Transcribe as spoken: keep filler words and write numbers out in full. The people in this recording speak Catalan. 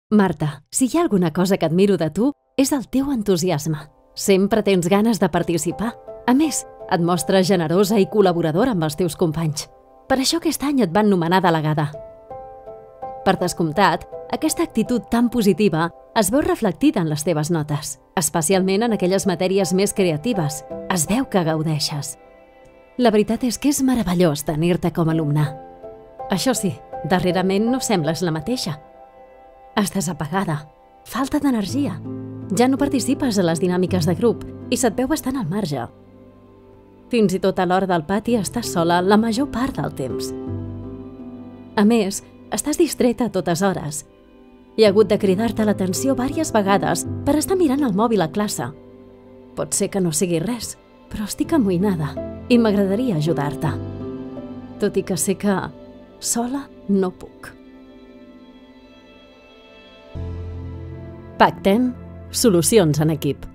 Marta, si hi ha alguna cosa que admiro de tu, és el teu entusiasme. Sempre tens ganes de participar. A més, et mostres generosa i col·laboradora amb els teus companys. Per això aquest any et van nomenar delegada. Per descomptat, aquesta actitud tan positiva es veu reflectida en les teves notes, especialment en aquelles matèries més creatives. Es veu que gaudeixes. La veritat és que és meravellós tenir-te com a alumne. Això sí, darrerament no sembles la mateixa. Estàs apagada, falta d'energia. Ja no participes a les dinàmiques de grup i se't veu bastant al marge. Fins i tot a l'hora del pati estàs sola la major part del temps. A més, estàs distreta a totes hores. He hagut de cridar-te l'atenció diverses vegades per estar mirant el mòbil a classe. Pot ser que no sigui res, però estic amoïnada i m'agradaria ajudar-te. Tot i que sé que sola no puc. Pactem solucions en equip.